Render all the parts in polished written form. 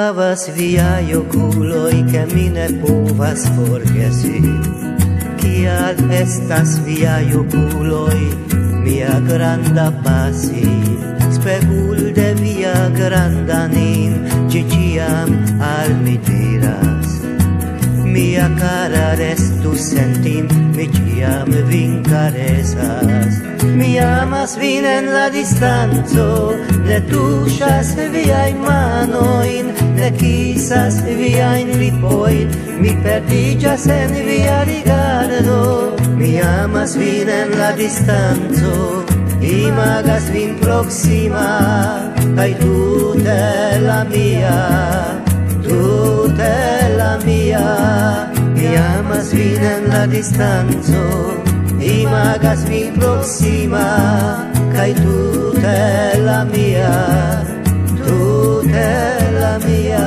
havas viaj okuloj, ke mi ne povas forgesi. Kial estas viaj okuloj, mia granda pasi? Spegul de via granda nin, ĝi ĉiam al mi diras: mia cara, restu sentim, mi ĉiam vin karesas. Mi amas vin en la distanco, ne tuŝas viajn manojn, ne kisas viajn lipojn, mi perdiĝas en via rigardo. Mi amas vin en la distanco, imagas vin proksima, kaj tute la mia, tute la mia. Mi amas vin en la distanco, imagas vin proksima, kaj tute la mia, tute la mia.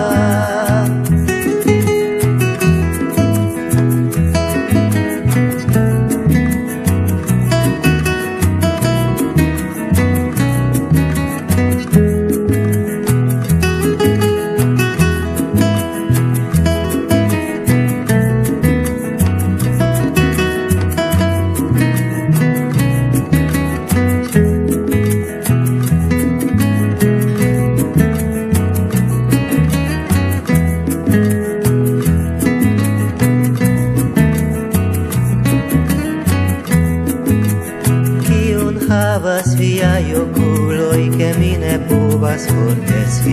Havas viaj okuloj, ke mi ne povas forgesi.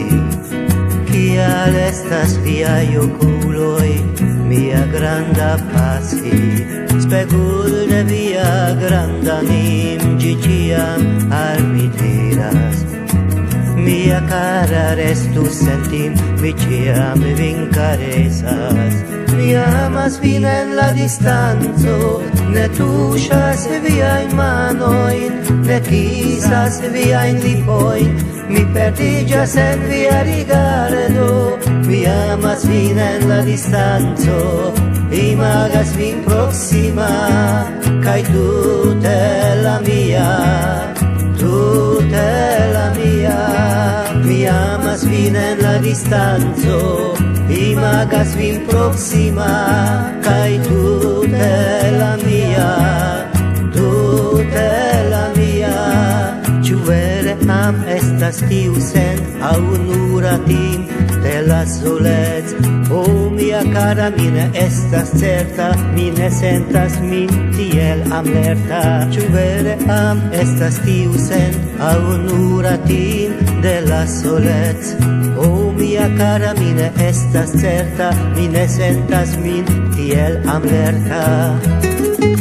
Kial estas viaj okuloj, mia granda pasi? Spegul de via granda nim, ĝi ĉiam al mi diras: mia cara, restu sentim, mi ĉiam vin karesas. Mi amas vin en la distanco, ne tuŝas viajn manojn, ne kisas viajn lipojn, mi perdiĝas en via rigardo. Mi amas vin en la distanco, imagas vin proksima, kaj tute la mia, tute la mia. Mi amas vin en la distanco, imagas vin proksima, kaj tute la mia, tute la mia. Ĉu vere am estas tiu sent aŭ nur atim de la solec? Oh, mia cara, mi ne estas certa, mi ne sentas min tiel amerta. Ĉu vere am estas tiu sent aŭ nur atim de la solec? Oh, mia cara, mi ne estas certa, mi ne sentas min tiel amerta.